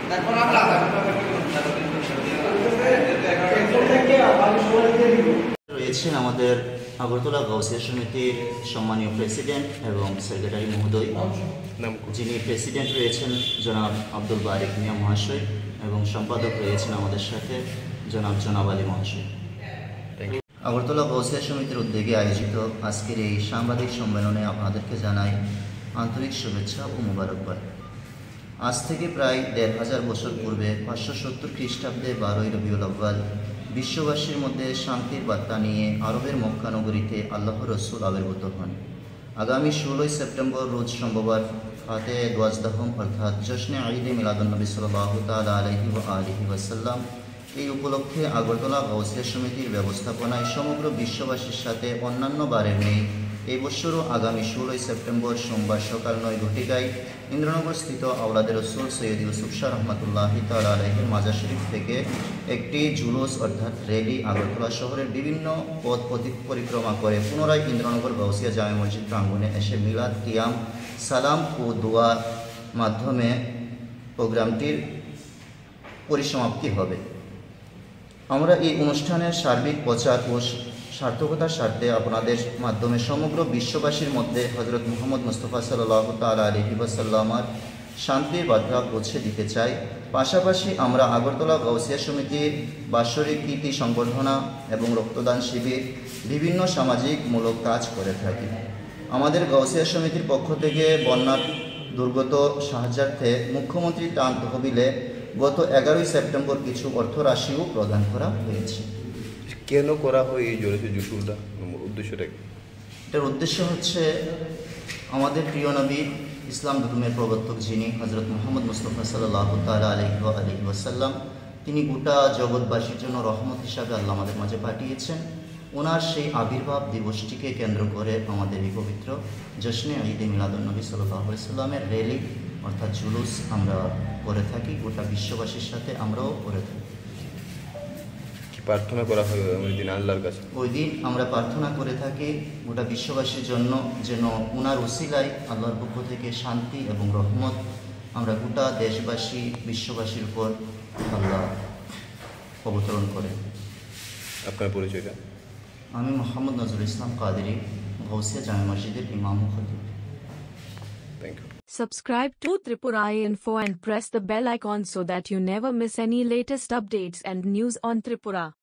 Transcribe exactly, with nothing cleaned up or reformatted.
রয়েছেন আমাদের আগরতলা গাউসিয়া সমিতির সম্মানীয় প্রেসিডেন্ট এবং সেক্রেটারি মহোদয়, যিনি প্রেসিডেন্ট রয়েছেন জনাব আব্দুল বারিক মিয়া মহাশয় এবং সম্পাদক রয়েছেন আমাদের সাথে জনাব জনাব আলী মহাশয়। আগরতলা গাউসিয়া সমিতির উদ্যোগে আয়োজিত আজকের এই সাংবাদিক সম্মেলনে আপনাদেরকে জানাই আন্তরিক শুভেচ্ছা ও মোবারকবাদ। আজ থেকে প্রায় দেড় হাজার বছর পূর্বে পাঁচশো সত্তর খ্রিস্টাব্দে বারোই রবিউল আউয়াল বিশ্ববাসীর মধ্যে শান্তির বার্তা নিয়ে আরবের মক্কা নগরীতে আল্লাহ রসুল আবির্ভূত হন। আগামী ষোলোই সেপ্টেম্বর রোজ সোমবার ফাতে দোয়াজদাহম অর্থাৎ জশ্নে ঈদে মিলাদুন্নবী সাল্লাল্লাহু তাআলা আলাইহি ওয়া আলিহি ওয়াসাল্লাম এই উপলক্ষে আগরতলা গাউসিয়া সমিতির ব্যবস্থাপনায় সমগ্র বিশ্ববাসীর সাথে অন্যান্য বারের নেই এই বছরও আগামী ষোলোই সেপ্টেম্বর সোমবার সকাল নয় ঘটিকায় ইন্দ্রনগর স্থিত আওলাদের রসুল সৈয়দ ইউসুফ শাহ রহমতুল্লাহি তাআলা আলাইহির মাজার শরীফ থেকে একটি জুলুস অর্থাৎ র্যালি আগরতলা শহরের বিভিন্ন পথ পরিক্রমা করে পুনরায় ইন্দ্রনগর গাউসিয়া জামে মসজিদ প্রাঙ্গণে এসে মিলাদ, কিয়াম, সালাম ও দোয়ার মাধ্যমে প্রোগ্রামটির পরিসমাপ্তি হবে। আমরা এই অনুষ্ঠানের সার্বিক প্রচার ও সার্থকতার স্বার্থে আপনাদের মাধ্যমে সমগ্র বিশ্ববাসীর মধ্যে হজরত মুহাম্মদ মুস্তাফা সাল্লাল্লাহু তাআলা আলাইহি ওয়াসাল্লামের শান্তির বার্তা পৌঁছে দিতে চাই। পাশাপাশি আমরা আগরতলা গাউসিয়া সমিতির বাৎসরিক কীর্তি সংবর্ধনা এবং রক্তদান শিবির বিভিন্ন সামাজিকমূলক কাজ করে থাকি। আমাদের গাউসিয়া সমিতির পক্ষ থেকে বন্যার দুর্গত সাহায্যার্থে মুখ্যমন্ত্রী ত্রাণ তহবিলে গত এগারোই সেপ্টেম্বর কিছু অর্থরাশিও প্রদান করা হয়েছে। কেন করা হয় এই জলসে জুসুলটা, উদ্দেশ্যটা কি? এটার উদ্দেশ্য হচ্ছে আমাদের প্রিয় নবী ইসলাম ধর্মের প্রবর্তক যিনি হজরত মুহাম্মদ মুস্তাফা সাল্লাল্লাহু তাআলা আলাইহি ওয়া আলিহি ওয়াসাল্লাম, তিনি গোটা জগৎবাসীর জন্য রহমত হিসাবে আল্লাহ আমাদের মাঝে পাঠিয়েছেন। ওনার সেই আবির্ভাব দিবসটিকে কেন্দ্র করে আমাদের এই পবিত্র জশ্নে ঈদে মিলাদুন্নবী সাল্লাল্লাহু আলাইহি ওয়াসাল্লামের র্যালি অর্থাৎ জুলুস আমরা করে থাকি, গোটা বিশ্ববাসীর সাথে আমরাও করে থাকি। কি প্রার্থনা করা হয় ওই দিন আল্লাহর কাছে? ওই দিন আমরা প্রার্থনা করে থাকি গোটা বিশ্ববাসীর জন্য যেন ওনার ওসিলায় আল্লাহর পক্ষ থেকে শান্তি এবং রহমত আমরা গোটা দেশবাসী বিশ্ববাসীর উপর আল্লাহ অবতরণ করে। আপনার পরিচয়টা? আমি মোহাম্মদ নজরুল ইসলাম কাদেরী, গাউসিয়া জামে মসজিদের ইমাম ও খতিব। Thank you. Subscribe to Tripura Info and press the bell icon so that you never miss any latest updates and news on Tripura.